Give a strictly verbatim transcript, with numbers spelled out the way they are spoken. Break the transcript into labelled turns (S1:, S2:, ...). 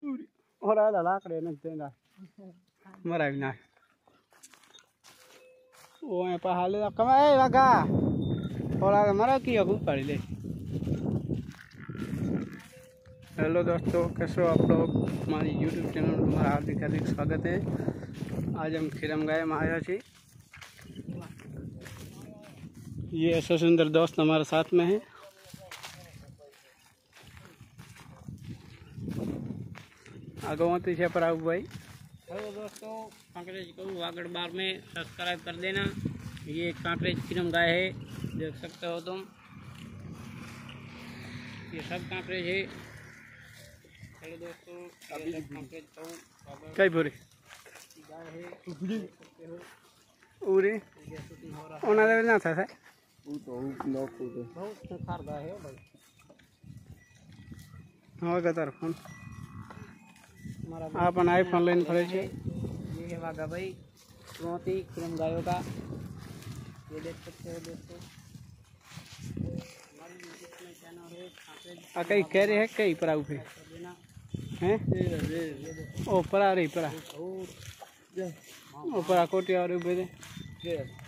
S1: और आला लाकड़े नगतेगा मरा भी ना वो है पहाड़ ले कमा ए लगा और आगे मरा की अगू पड़ ले। हेलो दोस्तों, कैसे हो आप लोग? हमारी यूट्यूब चैनल में तुम्हारा हार्दिक हार्दिक स्वागत है। आज हम खिरम गए महायाची। ये ऐसा सुंदर दोस्त हमारे साथ में है। आगे पीछे पर आओ भाई। हेलो दोस्तों, कांकरेज को वागड़ बार में सब्सक्राइब कर देना। ये कांकरेज खिरम गाय है, देख सकते हो तुम। ये सब कांकरेज है। हेलो दोस्तों, कई भोरे गाय है उरे ओना दे ना था सर वो तो नॉक हो गए बहुत खार गाय है भाई। हां गदर फोन हमारा अपन आईफोन लेन पड़े छे। ये है वागा भाई चौंती खिरम गायों का। ये देख सकते हो दोस्तों, हमारी यूट्यूब में चैनल है कांकरेज। आ कई कह रहे हैं कई पर आउ हैं ओ परा रही परा ओ परा कोटिया और बेदे